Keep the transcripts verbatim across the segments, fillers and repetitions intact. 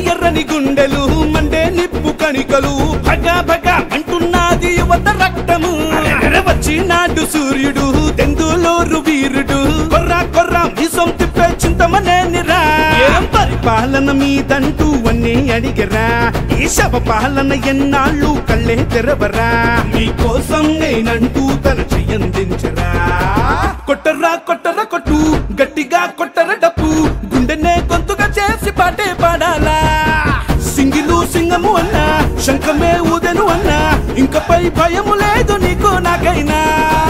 ఎర్రని గుండెలు మండే నిప్పు కణికలు భగా భగా అంటున్నది యువత రక్తము వచ్చినాడు సూర్యుడు తెందులూరు వీరుడు కొర్రా కొర్రా మీసం తిప్పే చింతమనేనిరా ఏం పరిపాలన మీదంటూ అన్నీ అడిగరా ఈ శవ పాలన ఎన్నాళ్ళు కళ్ళే తెరవరా మీకోసం నేనంటూ తన చెయ్యందించరా కొట్టరా కొట్టరా కొట్టు గట్టిగా కొట్టర డప్పు గుండెనే గొంతుగా చేసి పాటే పాడాలా సింగిలు సింగము అన్నా శంఖమే ఊదెను అన్నా ఇంకపై భయము లేదు నీకు నాకైనా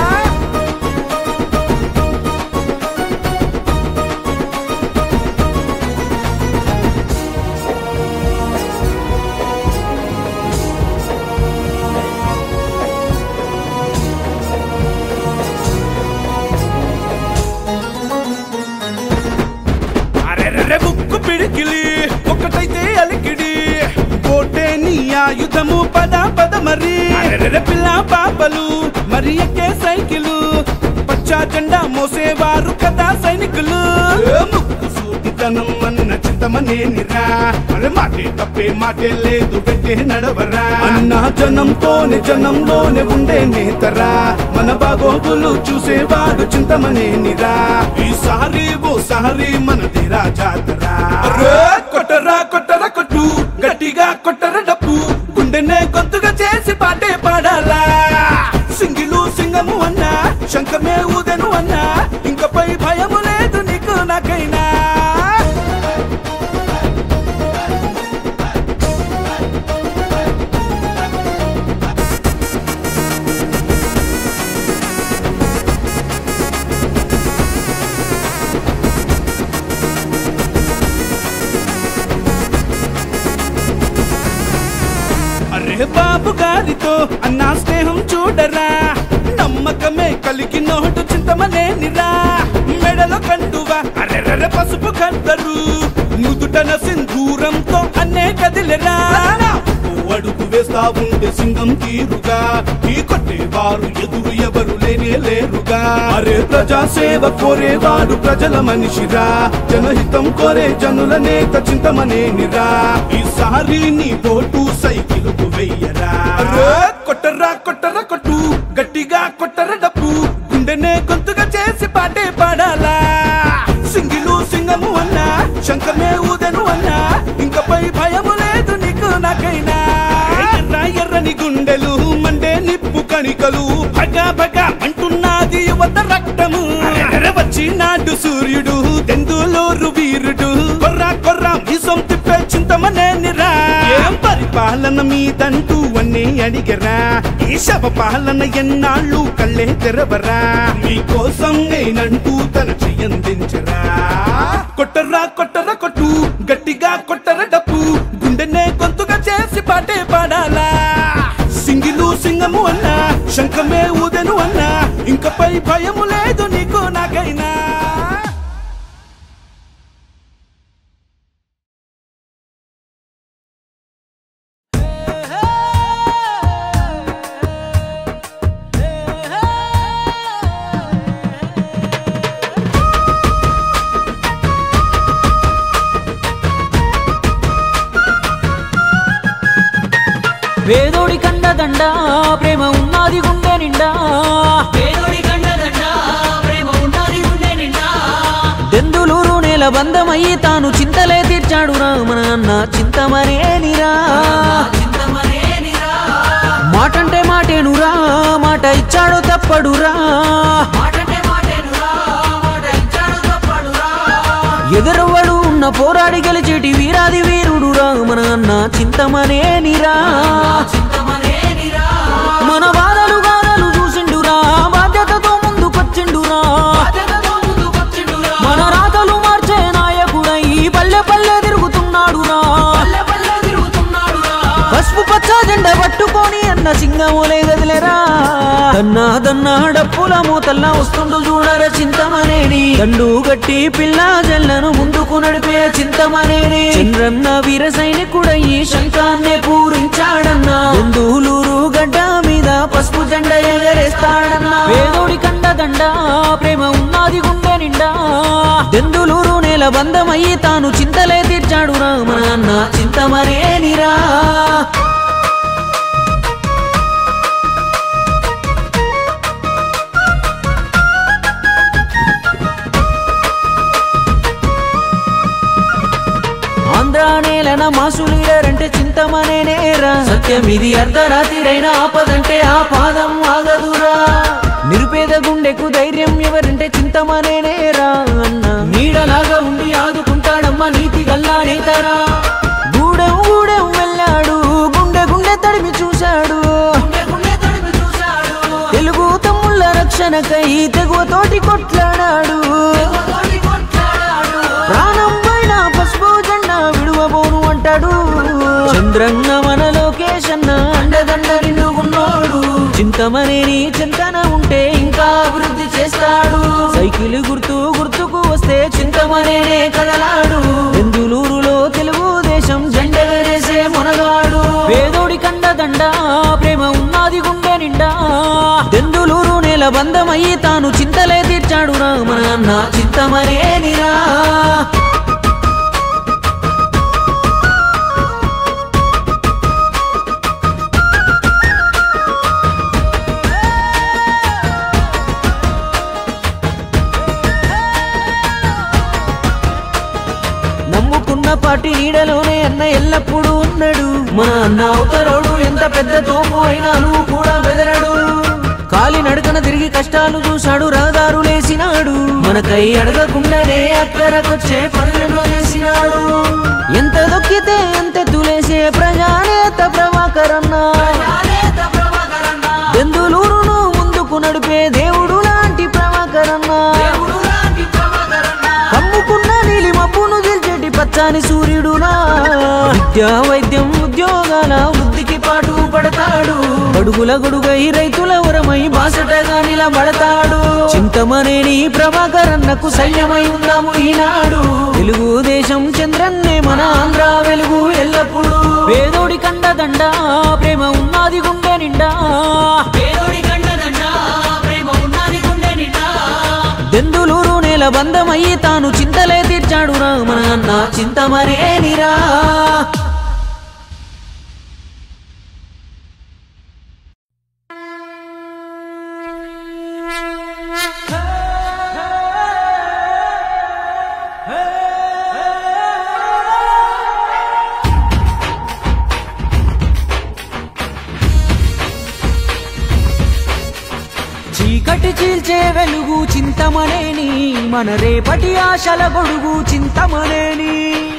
బుక్కు పిడికిలి ఒక్కటైతే అలికిడి కోటే నీ ఆయుధము పద పద మరి పిల్ల పాపలు మరి ఎక్కే సైకిలు పచ్చా జెండా మోసేవారు కదా సైనికులు ముక్కు సూటితనం అన్న చింతమనేనిరా మరి మాటే తప్పే మాటే లేదు పెట్టే నడవరా అన్న జనంతోనే జనంలోనే ఉండే నేతరా మన బాగోగులు చూసేవాడు చింతమనేనిరా ఈసారి ఓ సారి మనదిరా జాతరా కొట్టరా కొట్టరా కొట్టు గట్టిగా కొట్టర డప్పు గుండెనే గొంతుగా చేసి పాటే పాడాలా సింగిలు సింగము అన్నా శంఖమే ఊదెను అన్నా ఇంకపై భయము లేదు నీకు నాకైనా అరే బాబు గారితో అన్నా స్నేహం చూడరా నమ్మకమే కలిగి నోటు చింతమనేనిరా మెడలో కండువా అరెర్ర పసుపు కద్దరు నుదుటన సింధూరంతో అన్నే కదిలెరా అడుగు వేస్తా ఉండే సింగం తీరుగా ఈ కొట్టేవారు ఎదురు ఎవరు లేనే లేరుగా అరే ప్రజా సేవ కోరేవాడు ప్రజల మనిషిరా జనహితం కోరే జనుల నేత చింతమనేనిరా ఈసారి నీ ఓటు సైకిలుకు వెయ్యరా కొట్టరా కొట్టరా కొట్టు గట్టిగా కొట్టర డప్పు గుండెనే గొంతుగా చేసి పాటే పాడాలా సింగిలు సింగము అన్నా శంఖమే ఊదెను అన్నా ఇంకపై భయము లేదు నీకు నాకైనా ఎర్రని గుండెలు మండే నిప్పు కణికలు భగా భగా అంటున్నది యువత రక్తము వచ్చినాడు సూర్యుడు తెందులూరు వీరుడు కొర్రా కొర్రా మీసం తిప్పే చింతమనేనిరా ఏం పరిపాలన మీదంటూ అన్నీ అడిగరా ఈ శవ పాలన ఎన్నాళ్ళు కళ్ళే తెరవరా మీకోసం నేనంటూ తన చెయ్యందించరా కొట్టరా కొట్టరా కొట్టు గట్టిగా కొట్టర డప్పు గుండెనే గొంతుగా చేసి పాటే పాడాలా సింగిలు సింగము అన్నా శంఖమే ఊదెను అన్నా ఇంకపై భయము లేదు నీకు నాకైనా వేదోడి కండదండ ప్రేమ ఉన్నది గుండె నిండా వేదోడి కండదండ ప్రేమ ఉన్నది గుండె నిండా దెందులూరు నేల బంధమయ్యి తాను చింతలే తీర్చాడు రామన అన్న చింతమనేనిరా మాటంటే మాటేనురా మాట ఇచ్చాడు తప్పడురా ఎదురవ్వడు ఉన్న పోరాడి గెలిచేటి వీరాది వీరుడు రామన అన్న చింతమనేనిరా మన బాధలు గాథలు చూసిండురా బాధ్యతతో ముందుకొచ్చిండురా మన రాతలు మార్చే నాయకుడై పల్లె పల్లె తిరుగుతున్నాడురా పసుపు పచ్చ జెండా పట్టుకొని అన్న సింగములే గదిలేరా దన్నా దన్నా డప్పుల మూతల్లా వస్తుండు చూడర చింతమనేని దండు గట్టి పిల్ల జల్లను ముందుకు నడిపే చింతమనేని చంద్రన్న వీర సైనికుడయ్యి శంఖాన్నే పూరించాడన్నా దెందులూరు గడ్డ మీద పసుపు జెండా ఎగరేస్తాడన్నా వేదోడి కండదండ ప్రేమ ఉన్నది గుండె నిండా దెందులూరు నేల బంధమయ్యి తాను చింతలే తీర్చాడు రామన అన్న చింతమనేనిరా ఆంధ్రా నేలన మాసు లీడర్ అంటే చింతమనేనేరా సత్యమిది అర్ధరాత్రిరైన ఆపదంటే ఆ పాదం ఆగదురా నిరుపేద గుండెకు ధైర్యం ఎవరంటే చింతమనేనేరా అన్న నీడలాగా ఉండి ఆదుకుంటాడమ్మ నీతి గల్లాడేతారా గూడెం గూడెం వెళ్ళాడు గుండె గుండె తడిమి చూశాడు తెలుగు తమ్ముళ్ళ రక్షణకై తెగువతోటి కొట్లాడాడు ప్రాణం పైన పసుపు జెండా విడువబోను అంటాడు చంద్రంగ మన లోకేష్ అన్న అండదండ నిండుకున్నాడు చింతమనేని చింతన ఉంటే ఇంకా అభివృద్ధి చేస్తాడు సైకిల్ గుర్తు గుర్తుకు వస్తే చింతమనేనే కదలాడు బెందులూరులో తెలుగుదేశం జెండగరేసే మునగాడు పేదోడి కండదండ ప్రేమ ఉన్నది గుండె నిండా బెందులూరు నేల బంధమయ్యి తాను చింతలే తీర్చాడు రా మన అన్న చింతమనేనిరా పార్టీ నీడలోనే అన్న ఎల్లప్పుడూ ఉన్నాడు మన అన్న అవతరోడు ఎంత పెద్ద తోపు అయినా నువ్వు కూడా బెదరడు కాలి నడకన తిరిగి కష్టాలు చూశాడు రహదారులేసినాడు మనకై అడగకుండానే అక్కరకొచ్చే పనులను చేసినాడు ఎంత దొక్కితే ఎంత తులేసే ప్రజానేత ప్రభాకరన్న బెందులూరును ముందుకు నడిపే దేవుడు లాంటి ప్రభాకరన్న కమ్ముకున్న నీలి మబ్బును దిల్చెటి పచ్చాని సూర్యుడునా విద్యా వైద్యం ఉద్యోగాల వృద్ధికి పాటు పడతాడు గడుగుల గొడుగై రైతుల వరమై బాసటగా నిలబడతాడు చింతమనేని ప్రభాకరన్నకు సైన్యమై ఉందాము ఈనాడు తెలుగుదేశం చంద్రన్నే మన ఆంధ్ర వెలుగు ఎల్లప్పుడు పేదోడి కండదండ ప్రేమ ఉన్నది గుండె నిండా బెందులూరు నేల బంధమయ్యి తాను చింతలే తీర్చాడు రా మన అన్న చింతమనేనిరా చీకటి చీల్చే వెలుగు చింతమనేని మన రేపటి ఆశల గొడుగు చింతమనేని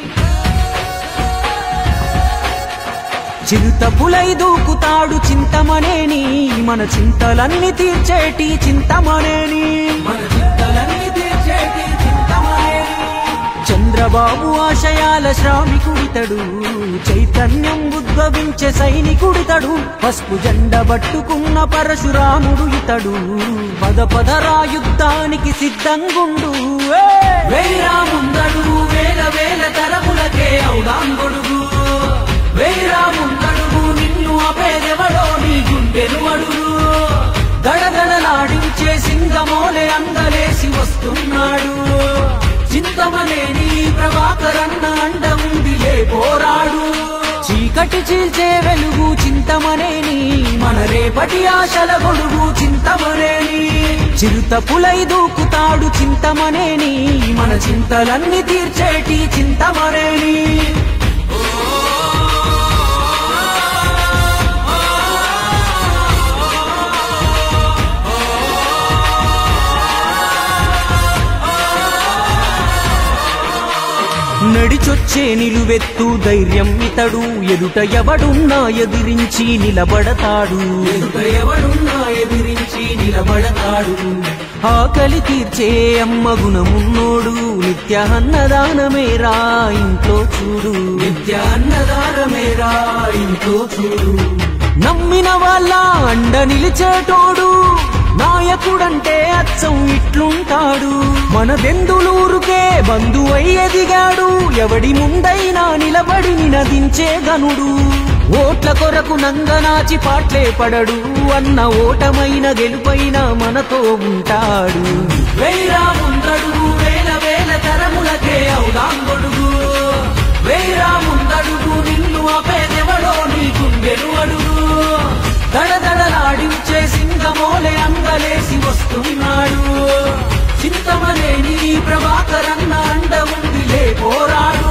చిరుత పులై దూకుతాడు చింతమనేని మన చింతలన్నీ తీర్చేటి చింతమనేని మన చింతలన్నీ తీర్చేటి చింతమనేని చంద్రబాబు ఆశయాల శ్రామికుడితడు చైతన్యం ఉద్భవించే సైనికుడితడు పసుపు జెండ పట్టుకున్న పరశురాముడు ఇతడు పద పదరా యుద్ధానికి సిద్ధంగుండు వేరాముందడు వేల వేల తరములకే ఔదాంగొడుగు వేరాముందడుగు నిన్ను అపేదెవడో నీ గుండెను అడుగు దడదడలాడించే సింగమోలే అందలేసి వస్తున్నాడు చింతమనేని ప్రభాకరన్న అండ ఉండిలే పోరాడు చీకటి చీల్చే వెలుగు చింతమనేని మన రేపటి ఆశల గొడుగు చింతమనేని చిరుత పులై దూకుతాడు చింతమనేని మన చింతలన్నీ తీర్చేటి చింతమనేని నడిచొచ్చే నిలువెత్తు ధైర్యం ఇతడు ఎదుట ఎవడున్నా ఎదిరించి నిలబడతాడు ఎదుట ఎవడున్నా ఎదిరించి నిలబడతాడు ఆకలి తీర్చే అమ్మ గుణమున్నోడు నిత్య అన్నదానమేరా ఇంట్లో చూడు నిత్య అన్నదానమేరా ఇంట్లో చూడు నమ్మిన వాళ్ళ అండ నిలిచేటోడు నాయకుడంటే అచ్చం ఇట్లుంటాడు మన బెందులూరుకే బంధువై ఎదిగాడు ఎవడి ముందైనా నిలబడి నినదించే గనుడు ఓట్ల కొరకు నంగనాచి పాట్లే పడడు అన్న ఓటమైన గెలుపైన మనతో ఉంటాడు వేల వేల తరములకే ఔదాంగొడుగు వేరాముందడుగు ఆపేదెవడో నీ గుండెలు అడుగు దడదడలాడించే సింగమోలే అంగలేసి వస్తున్నాడు చింతమనేని ప్రభాకరన్న అండ ఉందిలే పోరాడు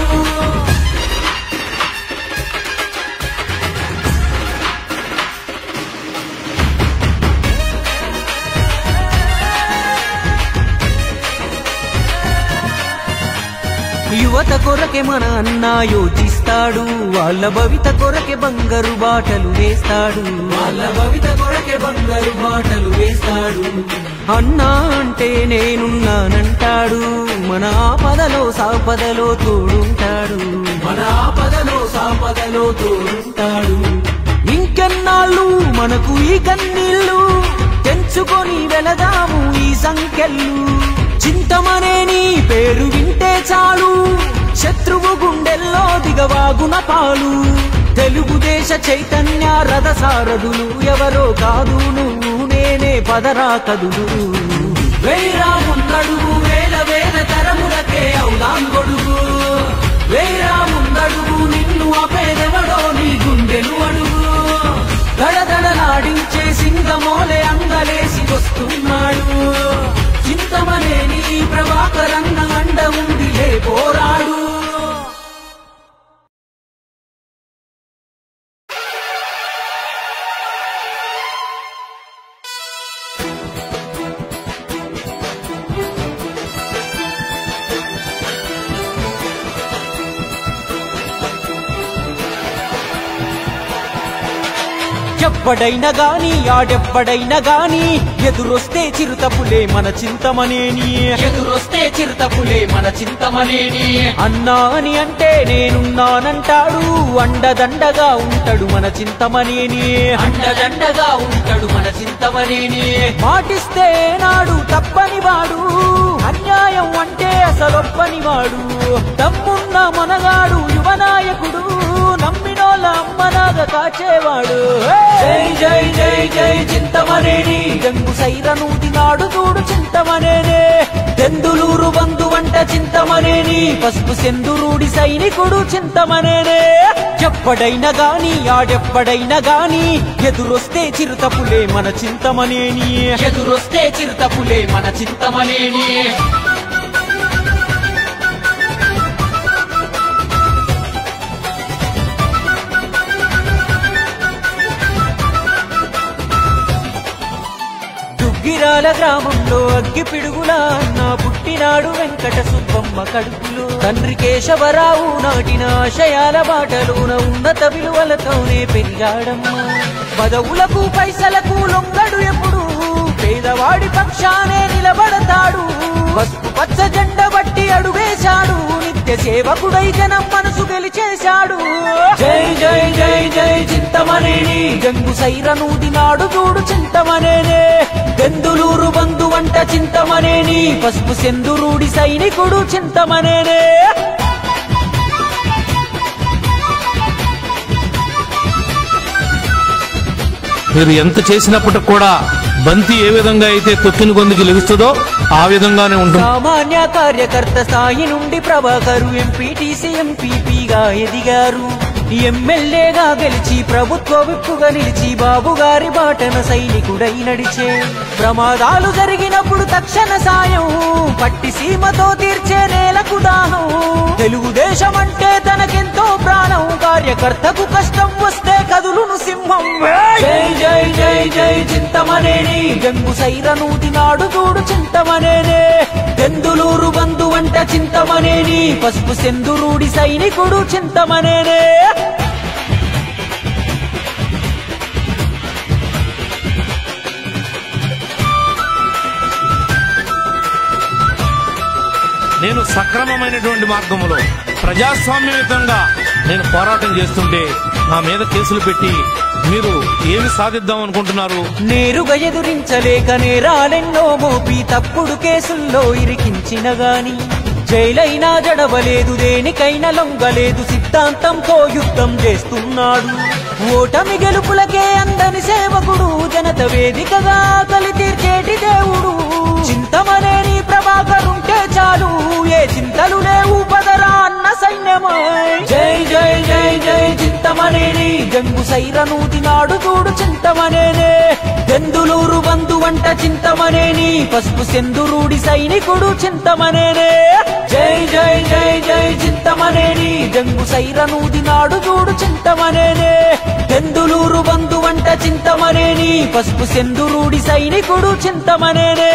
యువత కొరకే మన అన్న యోచిస్తాడు వాళ్ళ భవిత కొరకే బంగారు బాటలు వేస్తాడు వాళ్ళ భవిత కొరకే బంగారు బాటలు వేస్తాడు అన్నా అంటే నేనున్నానంటాడు మన ఆపదలో సాపదలో తోడుంటాడు మన ఆపదలో సాపదలో తోడుంటాడు ఇంకెన్నాళ్ళు మనకు ఈ కన్నీళ్ళు తెంచుకొని వెళదాము ఈ సంఖ్యలు చింతమనేని పేరు వింటే చాలు శత్రువు గుండెల్లో దిగవాగున పాలు తెలుగుదేశ చైతన్య రథ సారథులు ఎవరో కాదు నువ్వు నేనే పదరా కదులు వేరా ముందడుగు వేల వేల తరములకే అవుదాం గొడుగు వేరా ముందడుగు నిన్ను ఆపేదెవడో నీ గుండెలు అడుగు దడదడలాడించే సింగమోలే అంగలేసి వస్తున్నాడు చింతమనేని ప్రభాకరన్న అండ ఉందిలే పోరాడు ఎవ్వడైనా గాని ఆడెవ్వడైనా గాని ఎదురొస్తే చిరుతపులే మన చింతమనేని ఎదురొస్తే చిరుతపులే మన చింతమనేని అన్నా అని అంటే నేనున్నానంటాడు అండదండగా ఉంటాడు మన చింతమనేని అండదండగా ఉంటాడు మన చింతమనేని మాటిస్తే నాడు తప్పని వాడు అన్యాయం అంటే అసలొప్పని వాడు తమ్మున్న మనగాడు యువనాయకుడు నమ్మినోళ్ళ అమ్మనాగా కాచేవాడు జై జై జై జై చింతమనేని జంగు సైరనూది నాడు చూడు చింతమనేనే దెందులూరు బంధు వంట చింతమనేని పసుపు సెందురూడి సైనికుడు చింతమనేనే ఎవ్వడైనా గాని ఆడెవ్వడైనా గాని ఎదురొస్తే చిరుతపులే మన చింతమనేని ఎదురొస్తే చిరుతపులే మన చింతమనేని గిరాల గ్రామంలో అగ్గి పిడుగులా అన్న పుట్టినాడు వెంకట సుబ్బమ్మ కడుపులో తండ్రి కేశవరావు నాటిన ఆశయాల బాటలోన ఉన్నత విలువలతోనే పెరిగాడమ్మా పదవులకు పైసలకు లొంగడు ఎప్పుడు పేదవాడి పక్షానే నిలబడతాడు పసుపు పచ్చ జెండ బట్టి అడుగేశాడు నిత్య సేవకుడై జనం మనసు గెలిచేశాడు జై జై జై జై చింతమనేని జంగు సైరనూది నాడు చూడు చింతమనేనే దెందులూరు బంధు వంట చింతమనేని పసుపు సెందురూడి సైనికుడు చింతమనేనే మీరు ఎంత చేసినప్పటికి కూడా బంతి ఏ విధంగా అయితే తొక్కిన గొంతుకి లెగుస్తుందో ఆ విధంగానే ఉంటుంది. సామాన్య కార్యకర్త స్థాయి నుండి ప్రభాకరు ఎంపీటీసీ ఎంపీపీగా ఎదిగారు ఎమ్మెల్యేగా గెలిచి ప్రభుత్వ విప్పుగా నిలిచి బాబు గారి బాటన సైనికుడై నడిచే ప్రమాదాలు జరిగినప్పుడు తక్షణ సాయం పట్టి సీమతో తీర్చే నేలకు దాహం తెలుగుదేశం అంటే తనకెంతో ప్రాణం కార్యకర్తకు కష్టం వస్తే కదులును సింహం జై జై జై జై చింతమనేని జంగు సైరనూది నాడు చూడు చింతమనేనే దెందులూరు బంధు వంట చింతమనేని పసుపు సెందురూడి సైనికుడు చింతమనేనే నేను సక్రమమైనటువంటి మార్గంలో ప్రజాస్వామ్యయుతంగా నేను పోరాటం చేస్తుంటే నా మీద కేసులు పెట్టి మీరు ఏమి సాధిద్దాం అనుకుంటున్నారు? నేరుగా ఎదురించలేక నేరాలెన్నో మోపి తప్పుడు కేసుల్లో ఇరికించిన గాని జైలైనా జడవలేదు దేనికైనా లొంగలేదు సిద్ధాంతంతో యుద్ధం చేస్తున్నాడు ఓటమి గెలుపులకే అందని సేవకుడు జనత వేదికగా కలి తీర్చేటి దేవుడు చింతమనేని ప్రభాకరుంటే చాలు ఏ చింతలు లేవు పదరా అన్న సైన్యమై జై జై జై జై చింత జంగు సైరనూది నాడు చూడు చింతమనేనే దెందులూరు బంధు వంట చింతమనేని పసుపు సెందురూడి సైనికుడు చింతమనేనే జై జై జై జై చింతమనేని జంగు సైరనూది నాడు చూడు చింతమనేనే దెందులూరు బంధు వంట చింతమనేని పసుపు సెందురూడి సైనికుడు చింతమనేనే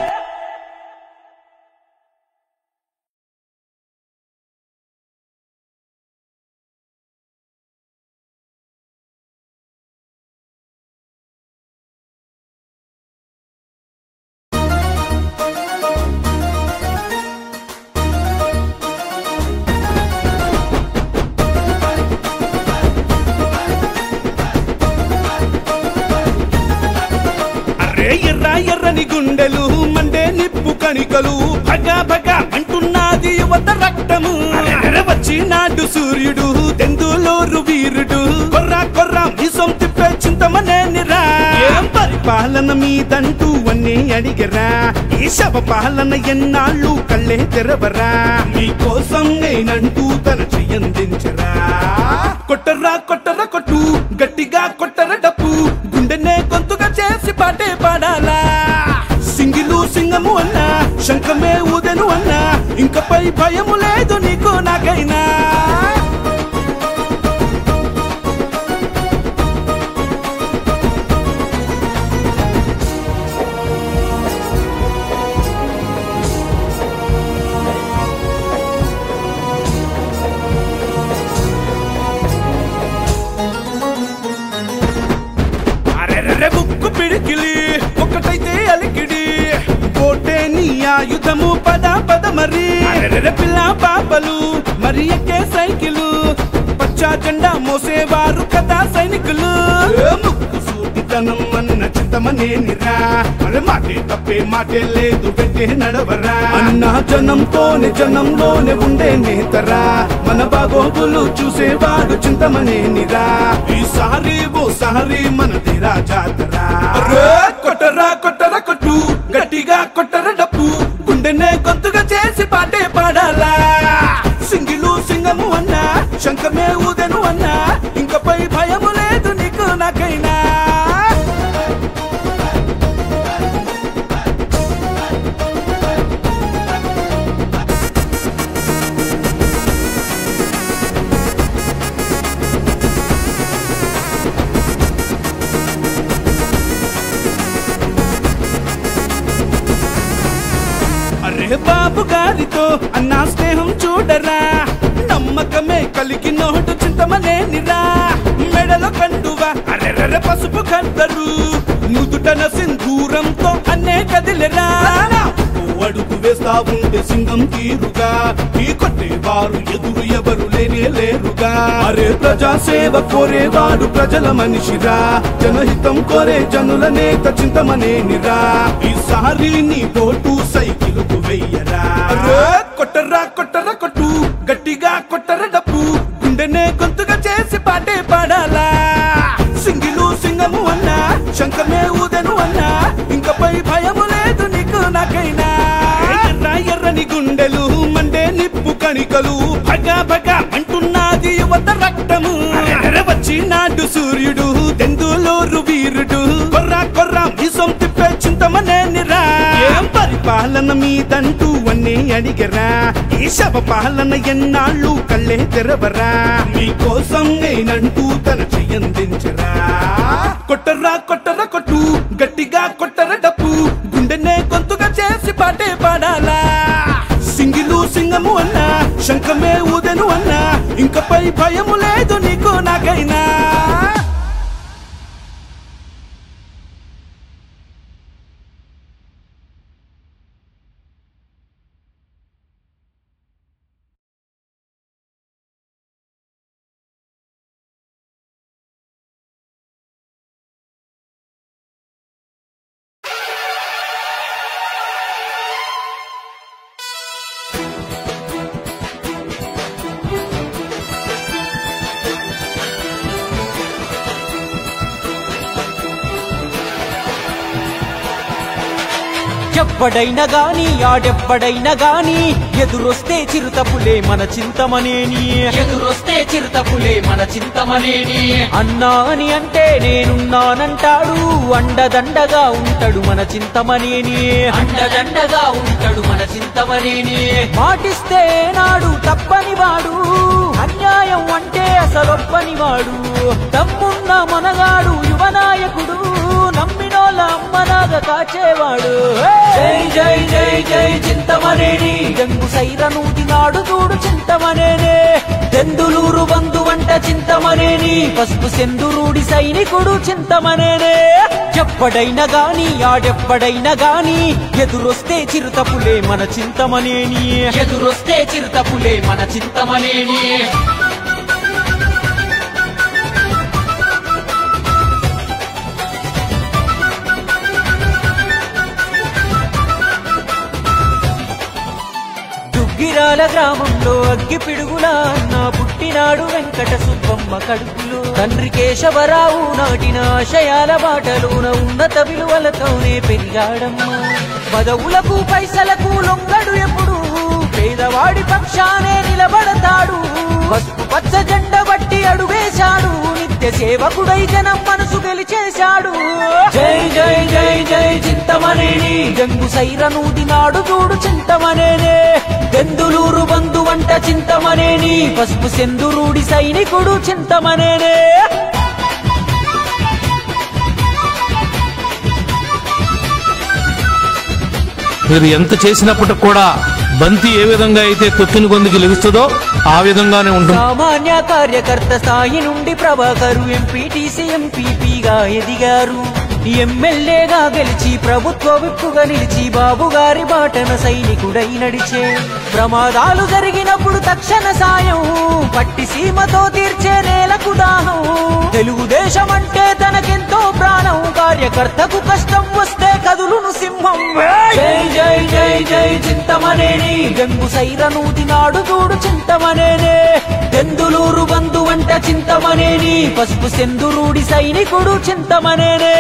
ఎర్ర ఎర్రని గుండెలు మండే నిప్పు కణికలు భగ భగ అంటున్నది యువత రక్తము వచ్చి నాడు సూర్యుడు దెందులూరు వీరుడు కొర్ర కొర్ర మీసం తిప్పే చింతమనేనిరా ఏం పరిపాలన మీదంటూ అన్నీ అడిగరా ఈ శవ పాలన ఎన్నాళ్ళు కళ్ళే తెరవరా మీకోసం నేనంటూ తన చెయ్యందించరా కొట్టరా కొట్టర కొట్టు గట్టిగా కొట్టర డప్పు గుండెనే గొంతుగా చేసి పాటే పాడాలా సింగిలు సింగము అన్నా శంఖమే ఊదెను అన్నా ఇంకపై భయము లేదు నీకు నాకైనా బుక్కు పిడికిలి ఒకటైతే అలికిడి కోటే నీ ఆయుధము పద పద మరి పిల్ల పాపలు మరి ఎక్కే సైకిలు పచ్చా జెండా మోసేవారు కదా సైనికులు ముక్కు సూటితనం అన్న చింతమనేనిరా మరి మాటే తప్పే మాటే లేదు పెట్టే నడవరా అన్న జనంతోనే జనంలోనే ఉండే నేతరా మన బాగోగులు చూసేవాడు చింతమనేనిరా ఈసారి ఓ సారి మనదిరా జాతరా కొట్టరా కొట్టరా కొట్టు గట్టిగా కొట్టర డప్పు గుండెనే గొంతుగా చేసి పాటే పాడాలా సింగిలు సింగము అన్నా శంఖమే ఊదెను అన్నా ఇంకపై భయము లేదు నీకు నాకైనా అరే బాబు గారితో అన్నా స్నేహం చూడరా నమ్మకమే కలిగి నోటు చింతమనేనిరా మెడలో కండువా అరెర్ర పసుపు కద్దరు నుదుటన సింధూరంతో అన్నే కదిలేరా అడుగు వేస్తా ఉంటే సింగం తీరుగా ఈ కొట్టేవారు ఎదురు ఎవరు లేనే లేరుగా అరే ప్రజా సేవ కోరేవాడు ప్రజల మనిషిరా జనహితం కోరే జనుల నేత చింతమనేనిరా ఈసారి నీ ఓటు సైకిలుకు వెయ్యరా కొట్టరా కొట్టరా కొట్టు గట్టిగా కొట్టర డప్పు గుండెనే గొంతుగా చేసి పాటే పాడాలా సింగిలు సింగము అన్నా శంఖమే ఊదెను అన్నా ఇంకపై భయము లేదు నీకు నాకైనా ఎర్ర ఎర్రని గుండెలు మండే నిప్పు కణికలు భగ భగ అంటున్నది యువత రక్తము వచ్చి నాడు సూర్యుడు దెందులూరు వీరుడు కొర్ర కొర్ర మీసం తిప్పే చింతమనేనిరా ఏం పరిపాలన మీదంటూ అన్నీ అడిగరా ఈ శవ పాలన ఎన్నాళ్ళు కళ్ళే తెరవరా మీకోసం నేనంటూ తన చెయ్యందించరా కొట్టరా కొట్టర కొట్టు గట్టిగా కొట్టర డప్పు గుండెనే గొంతుగా చేసి పాటే పాడాలా సింగిలు సింగము అన్నా శంఖమే ఊదెను అన్నా ఇంకపై భయము లేదు నీకు నాకైనా ఎవ్వడైనా గాని ఆడెవ్వడైనా గాని ఎదురొస్తే చిరుతపులే మన చింతమనేని ఎదురొస్తే చిరుతపులే మన చింతమనేని అన్నా అని అంటే నేనున్నానంటాడు అండదండగా ఉంటాడు మన చింతమనేని అండదండగా ఉంటాడు మన చింతమనేని మాటిస్తే నాడు తప్పని వాడు అన్యాయం అంటే అసలొప్పని వాడు దమ్మున్న మనగాడు యువనాయకుడు నమ్మినోళ్ళ అమ్మలాగా కాచేవాడు జై జై జై జై చింతమనేని గంగు సైరను దినాడు చూడు చింతమనేనే దెందులూరు బంధు వంట చింతమనేని పసుపు సెందురుడి సైనికుడు చింతమనేనే ఎవ్వడైనా గాని ఆడెవ్వడైనా గాని ఎదురొస్తే చిరుతపులే మన చింతమనేని ఎదురొస్తే చిరుతపులే మన చింతమనేని గిరాల గ్రామంలో అగ్గి పిడుగులా అన్న పుట్టినాడు వెంకట సుబ్బమ్మ కడుపులో తండ్రి కేశవరావు నాటిన ఆశయాల బాటలోన ఉన్నత విలువలతోనే పెరిగాడమ్మా పదవులకు పైసలకు లొంగడు ఎప్పుడు పేదవాడి పక్షానే నిలబడతాడు పసుపు పచ్చ జెండ బట్టి అడుగేశాడు నిత్య సేవకుడై జనం మనసు గెలిచేశాడు జై జై జై జై చింతమనేని గంగు సైరను దినాడు చూడు చింతమనేనే దెందులూరు బంధు వంట చింతమనేని పసుపు సెందురుడి సైనికుడు చింతమనేనే మీరు ఎంత చేసినప్పటికి కూడా బంతి ఏ విధంగా అయితే తొక్కిన గొంతుకి లెగుస్తుందో ఆ విధంగానే ఉంటుంది. సామాన్య కార్యకర్త స్థాయి నుండి ప్రభాకరు ఎంపీటీసీ ఎంపీపీగా ఎదిగారు ఎమ్మెల్యేగా గెలిచి ప్రభుత్వ విప్పుగా నిలిచి బాబు గారి బాటన సైనికుడై నడిచే ప్రమాదాలు జరిగినప్పుడు తక్షణ సాయం పట్టి సీమతో తీర్చే నేలకు దాహం తెలుగుదేశం అంటే తనకెంతో ప్రాణం కార్యకర్తకు కష్టం వస్తే కదులును సింహం జై జై జై జై చింతమనేని గంగు సైరను దినాడు చూడు చింతమనేనే దెందులూరు బంధు వంట చింతమనేని పసుపు సెందురుడి సైనికుడు చింతమనేనే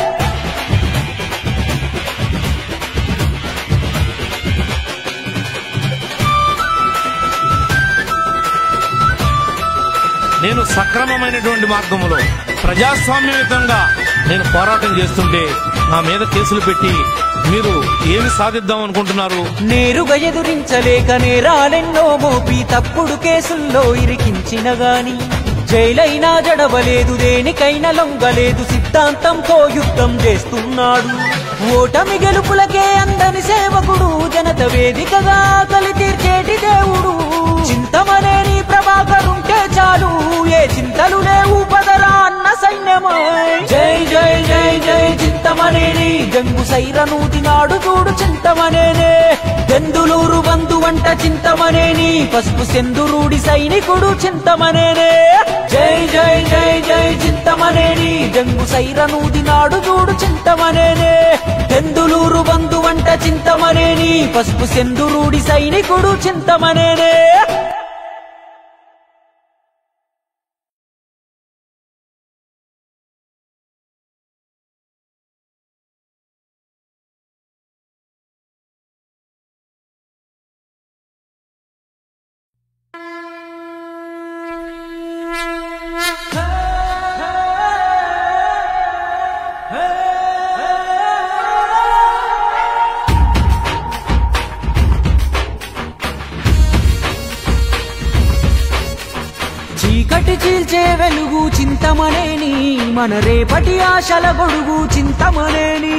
నేను సక్రమమైనటువంటి మార్గంలో ప్రజాస్వామ్యయుతంగా నేను పోరాటం చేస్తుంటే నా మీద కేసులు పెట్టి మీరు ఏమి సాధిద్దాం అనుకుంటున్నారు? నేరుగా ఎదురించలేక నేరాలెన్నో మోపి తప్పుడు కేసుల్లో ఇరికించిన గాని జైలైనా జడవలేదు దేనికైనా లొంగలేదు సిద్ధాంతంతో యుద్ధం చేస్తున్నాడు ఓటమి గెలుపులకే అందని సేవకుడు జనత వేదికగా ఆకలి తీర్చేటి దేవుడు చింతమనేని ప్రభాకరుంటే చాలు ఏ చింతలు లేవు పదరా అన్న సైన్యమై జై జై జై జై చింతమనేని గంగు సైరను దినాడు చూడు చింతమనేనే దెందులూరు బంధు వంట చింతమనేని పసుపు సెందురుడి సైనికుడు చింతమనేనే జై జై జై జై చింతమనేని గంగు సైరను దినాడు చూడు చింతమనేనే దెందులూరు బంధు వంట చింతమనేని పసుపు సెందురుడి సైనికుడు చింతమనేనే చీకటి చీల్చే వెలుగు చింతమనేని మన రేపటి ఆశల గొడుగు చింతమనేని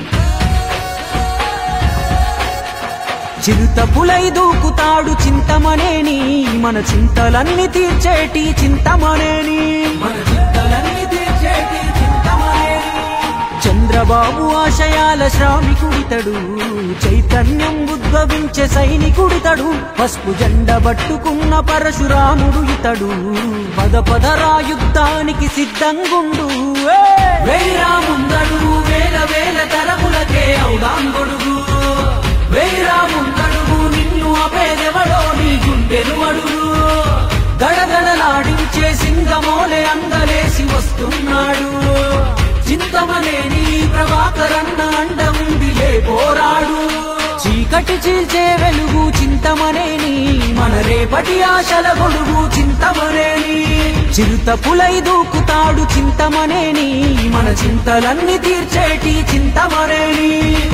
చిరుతపులై దూకుతాడు చింతమనేని మన చింతలన్నీ తీర్చేటి చింతమనేని మన చింతలన్నీ తీర్చేటి చింతమనేని చంద్రబాబు ఆశయాల శ్రామికుడితడు చైతన్యం ఉద్భవించే సైనికుడితడు పసుపు జెండ పట్టుకున్న పరశురాముడు ఇతడు పద పదరా యుద్ధానికి సిద్ధంగుండు వేరాముందడు వేల వేల తరములకే ఔదాంగొడుగు వేరాముందడుగు నిన్ను అపేదెవడో నీ గుండెను అడుగు దడదడలాడించే సింగమోలే అందలేసి వస్తున్నాడు చింతమనేని ప్రభాకరన్న అండ ఉండిలే పోరాడు చీకటి చీల్చే వెలుగు చింతమనేని మన రేపటి ఆశల గొడుగు చింతమనేని చిరుత పులై దూకుతాడు చింతమనేని మన చింతలన్నీ తీర్చేటి చింతమనేని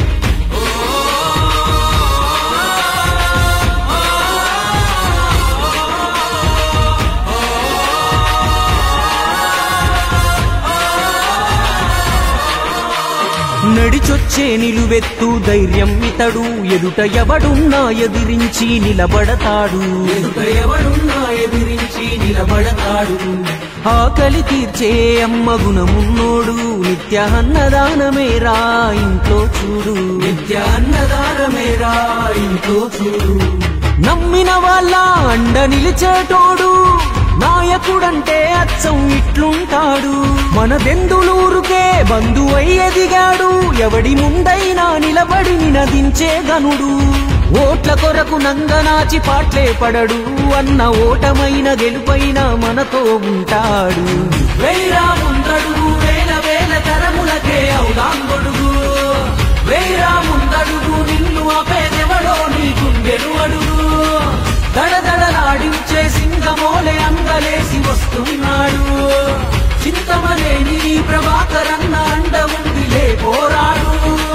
నడిచొచ్చే నిలువెత్తు ధైర్యం ఇతడు ఎదుట ఎవడున్నా ఎదిరించి నిలబడతాడు ఎదుట ఎవడున్నా ఎదిరించి నిలబడతాడు ఆకలి తీర్చే అమ్మ గుణమున్నోడు నిత్య అన్నదానమేరా ఇంట్లో చూడు నిత్య అన్నదానమేరా ఇంట్లో చూడు నమ్మిన వాళ్ళ అండ నిలిచేటోడు నాయకుడంటే అచ్చం ఇట్లుంటాడు మన దెందులూరుకే బంధువై ఎదిగాడు ఎవడి ముందైనా నిలబడి నినదించే గనుడు ఓట్ల కొరకు నంగనాచి పాట్లే పడడు అన్న ఓటమైన గెలుపైన మనతో ఉంటాడు వేరా ముందడుగు వేల వేల తరములకే అవుదాంగొడుగు వేరా ముందడుగు నిన్ను ఆపేదెవడో నీకుండెను అడుగు దడదడలాడించే సింగమోలే అంగలేసి వస్తున్నాడు చింతమనేని ప్రభాకరన్న అండ ఉందిలే పోరాడు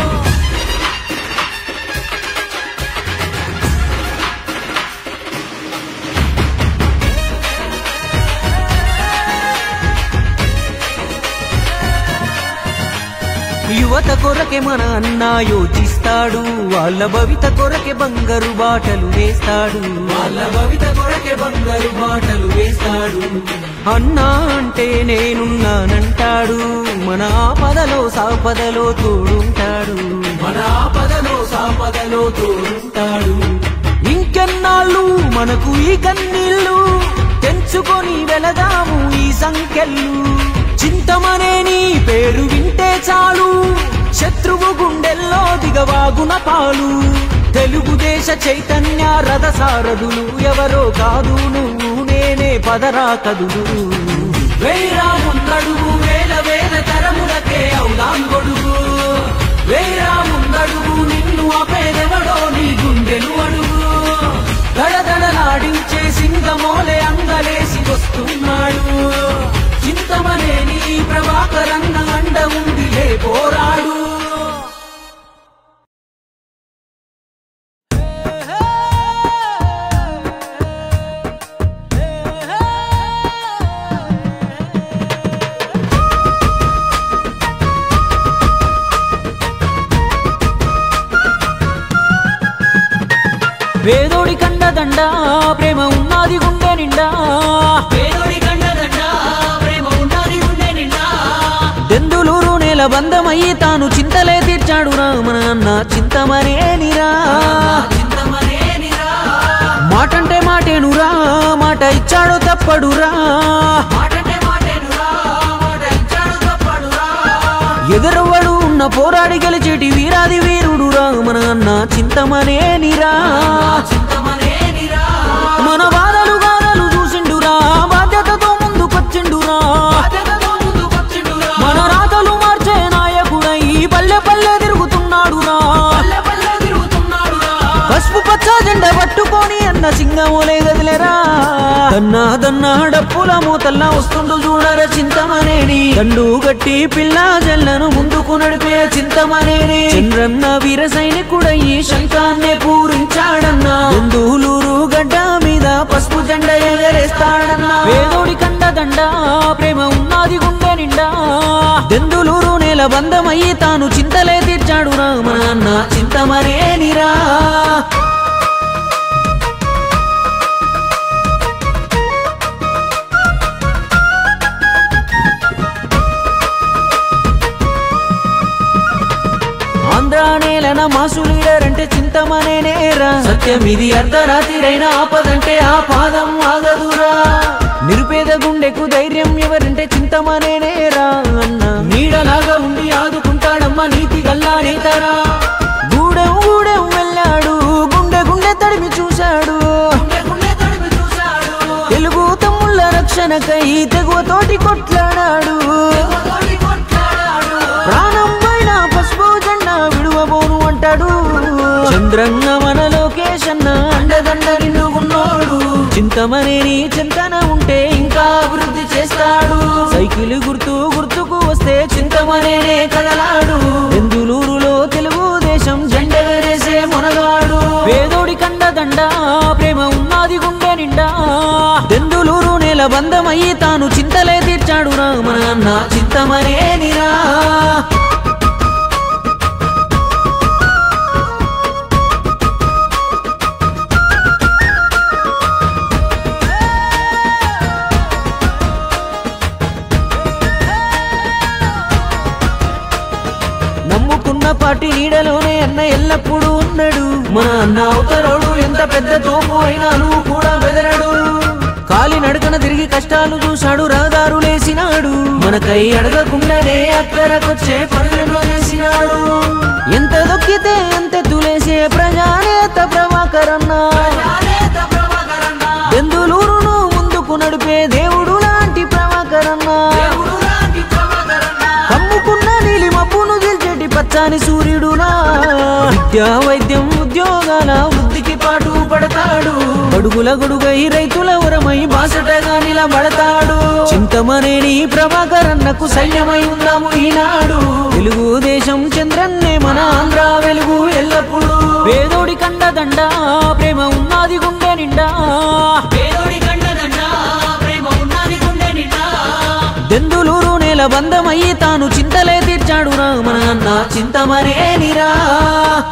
యువత కొరకే మన అన్న యోచిస్తాడు వాళ్ళ భవిత కొరకే బంగారు బాటలు వేస్తాడు వాళ్ళ భవిత కొరకే బంగారు బాటలు వేస్తాడు అన్నా అంటే నేనున్నానంటాడు మన ఆపదలో సాపదలో తోడుంటాడు మన ఆపదలో సాపదలో తోడుంటాడు ఇంకెన్నాళ్ళు మనకు ఈ కన్నీళ్ళు తెంచుకొని వెళదాము ఈ సంఖ్యలు చింతమనేని పేరు వింటే చాలు శత్రువు గుండెల్లో దిగవాగున పాలు తెలుగుదేశ చైతన్య రథ సారథులు ఎవరో కాదు నువ్వు నేనే పదరా కదులు వేరా ముందడుగు వేల వేల తరములకే అవుదాంగొడుగు వేరా ముందడుగు నిన్ను ఆపేదెవడో నీ గుండెను అడుగు దడదడలాడించే సింగమోలే అంగలేసి వస్తున్నాడు చింతమనేని ప్రభాకరన్న అండ ఉందిలే పోరాడు వేదోడి కండదండ ప్రేమ ఉన్నది గుండె నిండా వేదోడి కండదండ ప్రేమ ఉన్నది గుండె నిండా దెందులూరు నేల బంధమయ్యి తాను చింతలే తీర్చాడు రా మన అన్న చింతమనేనిరా మాటంటే మాటేనురా మాట ఇచ్చాడు తప్పడురా ఎదురవ్వడు ఉన్న పోరాడి గెలిచేటి వీరాది వీరుడురా మన అన్న చింతమనేనిరా మన బాధలు గాథలు చూసిండురా బాధ్యతతో ముందుకొచ్చిండురా మన రాతలు మార్చే నాయకుడై పల్లె పల్లె తిరుగుతున్నాడురా పసుపు పచ్చ జెండా పట్టుకొని అన్న సింగమోలే గదిలేరా దన్నా దన్నా డప్పుల మూతల్లా వస్తుండు చూడర చింతమనేని దండు గట్టి పిల్ల జల్లను ముందుకు నడిపే చింతమనేని చంద్రన్న వీర సైనికుడయ్యి శంఖాన్నే పూరించాడన్నా దెందులూరు గడ్డ మీద పసుపు జెండా ఎగరేస్తాడన్నా వేదోడి కండదండ ప్రేమ ఉన్నది గుండె నిండా దెందులూరు నేల బంధమయ్యి తాను చింతలే తీర్చాడు రా మన అన్న చింతమనేనిరా ఆంధ్ర నేలన మాసు లీడర్ అంటే చింతమనేనేరా సత్యం ఇది అర్ధరాత్రిరైన ఆపదంటే ఆ పాదం ఆగదురా నిరుపేద గుండెకు ధైర్యం ఎవరంటే చింతమనేనేరా అన్న నీడలాగా ఉండి ఆదుకుంటాడమ్మ నీతి గల్లా నేతరా గూడెం గూడెం వెళ్ళాడు గుండె గుండె తడిమి చూశాడు తెలుగు తమ్ముళ్ళ రక్షణకై తెగువతోటి కొట్లాడాడు ప్రాణం పైన పసుపు జెండా విడువబోను అంటాడు చంద్రంగ చింతమనేని చింతన ఉంటే ఇంకా అభివృద్ధి చేస్తాడు సైకిల్ గుర్తు గుర్తుకు వస్తే చింతమనేనే కదలాడు బెందులూరులో తెలుగుదేశం జెండెగరేసే మునగాడు పేదోడి కండదండ ప్రేమ ఉన్నది గుండె నిండా బెందులూరు నేల బంధమయ్యి తాను చింతలే తీర్చాడు రా మన అన్న చింతమనేనిరా నమ్ముకున్న పాటి నీడలోనే అన్న ఎల్లప్పుడూ ఉన్నాడు మన అన్న అవతరోడు ఎంత పెద్ద తోపు అయినాను కూడా బెదరడు కాలి నడకన తిరిగి కష్టాలు చూశాడు రహదారులేసినాడు మనకై అడగకుండానే అక్కరకొచ్చే పనులను చేసినాడు ఎంత దొక్కితే ఎంత తులేసే ప్రజానేత ప్రభాకరన్న బెందులూరును ముందుకు నడిపే దేవుడు లాంటి ప్రభాకరన్న కమ్ముకున్న నీలి మబ్బును గెలిచేటి పచ్చాని సూర్యుడునా విద్యా వైద్యం ఉద్యోగాల వృద్ధికి పాటు పడతాడు గడుగుల గొడుగై రైతుల వరమై బాసటగా నిలబడతాడు చింతమనేని ప్రభాకరన్నకు సైన్యమై ఉందాము ఈనాడు తెలుగుదేశం చంద్రన్నే మన ఆంధ్ర వెలుగు ఎల్లప్పుడు పేదోడి కండదండ ప్రేమ ఉన్నది గుండె నిండా బెందులూరు నేల బంధమయ్యి తాను చింతలే తీర్చాడు రా మన అన్న చింతమనేనిరా